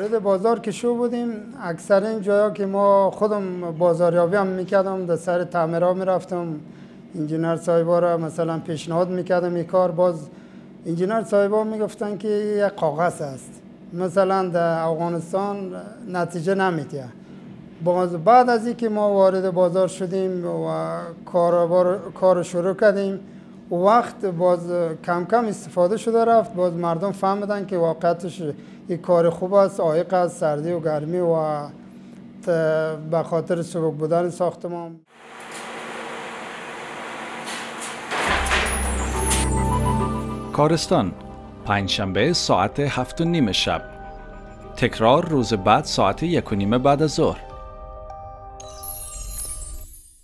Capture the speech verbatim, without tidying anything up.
وارد بازار که شو بودیم، اکثر این جاها که ما خودم بازاریابی هم میکردم، در سر تعمیرها میرفتم، انجینر صاحبا را مثلا پیشنهاد میکردم این کار، باز انجینر صاحبا میگفتن که یک کاغذ است، مثلا در افغانستان نتیجه نمیده. باز بعد از اینکه ما وارد بازار شدیم و کار کار شروع کردیم، وقت باز کم کم استفاده شده رفت، باز مردم فهمیدن که واقعیتش این کار خوب است، عایق از سردی و گرمی و به خاطر سبک بودن ساختمان. کارستان پنجشنبه ساعت هفت و نیم شب، تکرار روز بعد ساعت یک و نیم بعد از ظهر.